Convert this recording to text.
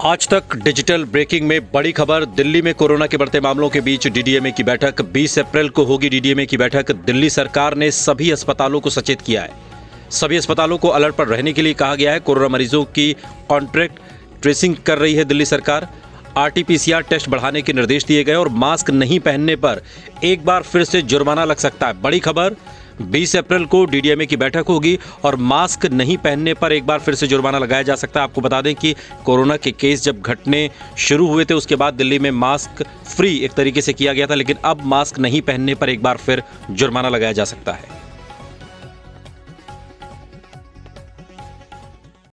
आज तक digital breaking में बड़ी खबर। दिल्ली में कोरोना के बढ़ते मामलों के बीच डीडीएमए की बैठक। 20 अप्रैल को होगी डीडीएमए की बैठक। दिल्ली सरकार ने सभी अस्पतालों को सचेत किया है। सभी अस्पतालों को अलर्ट पर रहने के लिए कहा गया है। कोरोना मरीजों की कॉन्ट्रैक्ट ट्रेसिंग कर रही है दिल्ली सरकार। आरटीपीसीआर टेस्ट बढ़ाने के निर्देश दिए गए और मास्क नहीं पहनने पर एक बार फिर से जुर्माना लग सकता है। बड़ी खबर, 20 अप्रैल को डीडीएमए की बैठक होगी और मास्क नहीं पहनने पर एक बार फिर से जुर्माना लगाया जा सकता है। आपको बता दें कि कोरोना के केस जब घटने शुरू हुए थे उसके बाद दिल्ली में मास्क फ्री एक तरीके से किया गया था, लेकिन अब मास्क नहीं पहनने पर एक बार फिर जुर्माना लगाया जा सकता है।